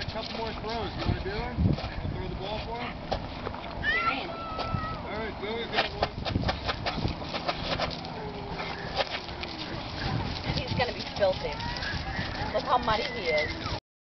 couple more throws. You want to do them? I'll throw the ball for him. Tyrion. All right, go again, boys. He's going to be filthy. Look how muddy he is.